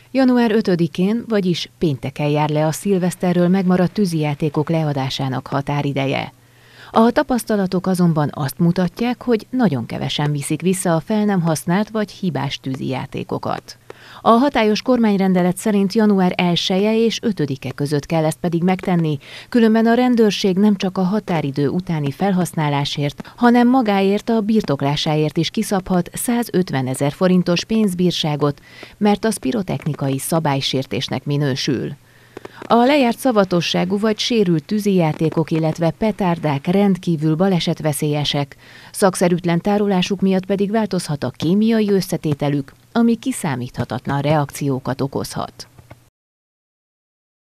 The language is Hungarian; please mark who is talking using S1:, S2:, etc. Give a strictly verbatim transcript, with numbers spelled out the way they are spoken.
S1: január ötödikén, vagyis pénteken jár le a szilveszterről megmaradt tűzijátékok leadásának határideje. A tapasztalatok azonban azt mutatják, hogy nagyon kevesen viszik vissza a fel nem használt vagy hibás tűzijátékokat. A hatályos kormányrendelet szerint január elseje és ötödike között kell ezt pedig megtenni, különben a rendőrség nem csak a határidő utáni felhasználásért, hanem magáért a birtoklásáért is kiszabhat százötvenezer forintos pénzbírságot, mert az pirotechnikai szabálysértésnek minősül. A lejárt szavatosságú vagy sérült tűzijátékok, illetve petárdák rendkívül balesetveszélyesek, szakszerűtlen tárolásuk miatt pedig változhat a kémiai összetételük, ami kiszámíthatatlan reakciókat okozhat.